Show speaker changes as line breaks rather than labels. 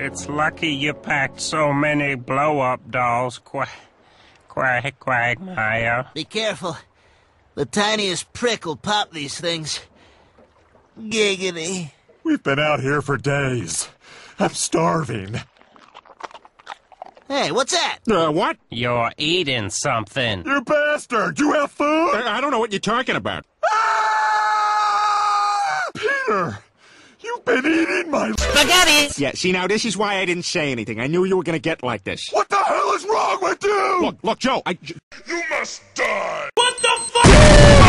It's lucky you packed so many blow-up dolls, Quagmire.
Be careful. The tiniest prick will pop these things. Giggity.
We've been out here for days. I'm starving.
Hey, what's that?
What?
You're eating something.
You bastard! You have food?
I don't know what you're talking about.
Ah! Peter! You've been eating my
Spaghetti!
Yeah, see, now this is why I didn't say anything. I knew you were gonna get like this.
What the hell is wrong with you?
Look, Joe,
You must die!
What the fuck?